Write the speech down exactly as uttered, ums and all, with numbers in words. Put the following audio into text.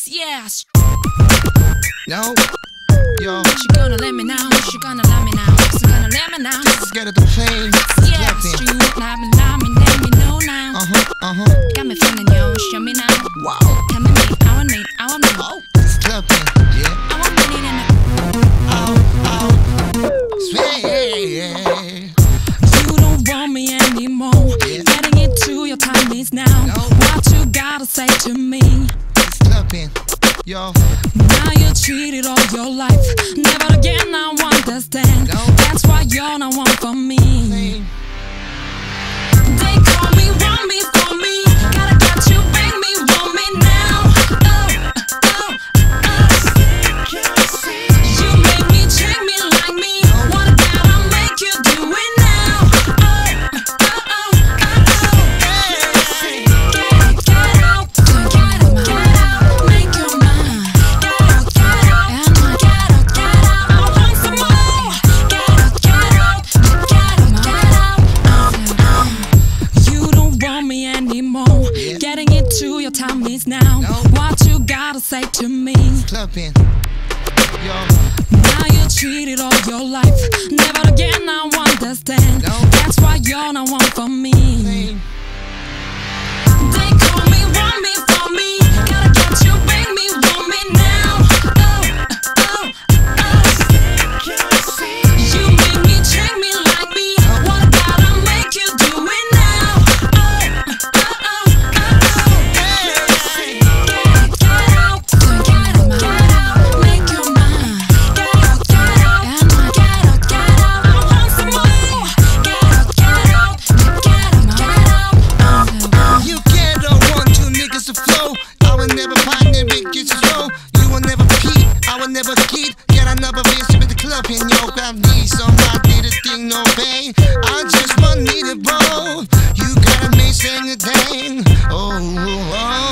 Yeah. No, yo. She gonna let me know. She gonna let me know. She gonna let me know. Just get at the plane. Yeah. She let me, let me, let me know now. Uh huh, uh huh. Got me feeling yo. Show me now. Wow. Tell me me. I want me. I want me. Oh, it's clubbing. Yeah. I want me in the. Oh, oh. Sweet. You don't want me anymore. Yeah. Getting into your time is now. No. What you gotta say to me? It's clubbing. Yo. Now you cheated all your life. Never again I understand. No. That's why you're not one for me. Same. They call me, want me for me. Gotta get you, bring me, want me now. Oh, oh, oh. You make me, check me like me. What gotta make you do it now? Oh, oh, oh, oh. Hey. Get, get out, get out, get out, make your mind. Get out, get out, get out, get out. I want some more. Get out, get out, get out, get out. You don't want me anymore. Yeah. Getting into your time is now. No. What you gotta say to me? Clubbing. Yo. Now you cheated all your life. Never again I understand. No. That's why you're not one for me. Same. They call me, want me for me. Gotta get you, bring me, want me now. Oh, oh, oh. You make me, check me like me. What gotta make you do it now? Oh, oh, oh, oh. Hey. Get, get out, get out, get out, make your mind. Get out, get out, get out, get out. I want some more. Get out, get out, get out, get out. You can't want two niggas to flow. I will never find them big get slow. You will never peep, I will never keep. Get another vision with the club in your family. Somebody did a thing, no pain. I just want me to roll. You gotta make sing a thing. Oh, oh, oh.